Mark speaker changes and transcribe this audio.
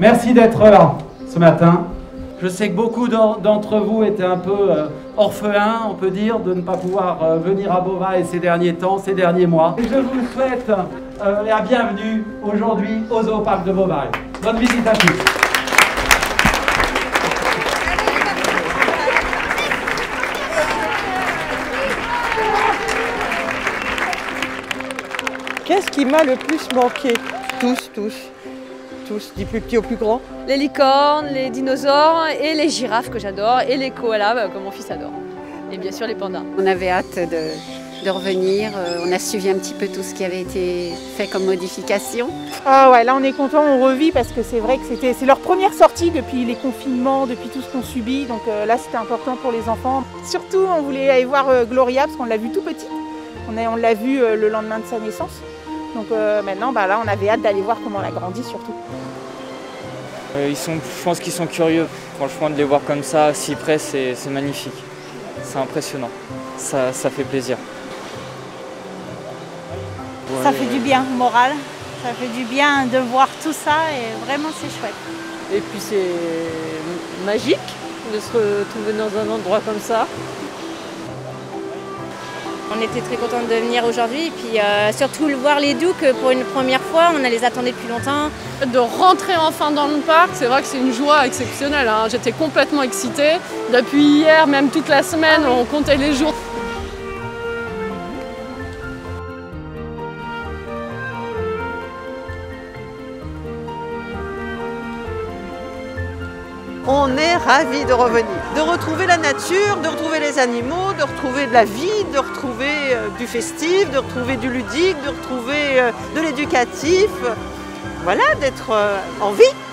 Speaker 1: Merci d'être là ce matin. Je sais que beaucoup d'entre vous étaient un peu orphelins, on peut dire, de ne pas pouvoir venir à Beauvais ces derniers temps, ces derniers mois. Et je vous souhaite la bienvenue aujourd'hui au Zooparc de Beauvais. Bonne visite à tous.
Speaker 2: Qu'est-ce qui m'a le plus manqué? Tous, du plus petit au plus grand.
Speaker 3: Les licornes, les dinosaures et les girafes que j'adore et les koalas que mon fils adore. Et bien sûr les pandas.
Speaker 4: On avait hâte de revenir, on a suivi un petit peu tout ce qui avait été fait comme modification.
Speaker 5: Ah ouais, là on est content, on revit parce que c'est vrai que c'est leur première sortie depuis les confinements, depuis tout ce qu'on subit. Donc là c'était important pour les enfants. Surtout on voulait aller voir Gloria parce qu'on l'a vue tout petite. On l'a vue le lendemain de sa naissance. Donc maintenant, là, on avait hâte d'aller voir comment elle a grandi surtout.
Speaker 6: Je pense qu'ils sont curieux. Franchement, de les voir comme ça, si près, c'est magnifique. C'est impressionnant. Ça fait plaisir.
Speaker 7: Ça fait du bien au moral. Ça fait du bien de voir tout ça et vraiment c'est chouette.
Speaker 2: Et puis c'est magique de se retrouver dans un endroit comme ça.
Speaker 8: On était très contents de venir aujourd'hui et puis surtout voir les douques pour une première fois, on les attendait depuis longtemps.
Speaker 3: De rentrer enfin dans le parc, c'est vrai que c'est une joie exceptionnelle. J'étais complètement excitée. Depuis hier, même toute la semaine, on comptait les jours.
Speaker 2: On est ravis de revenir, de retrouver la nature, de retrouver les animaux, de retrouver de la vie, de retrouver du festif, de retrouver du ludique, de retrouver de l'éducatif. Voilà, d'être en vie.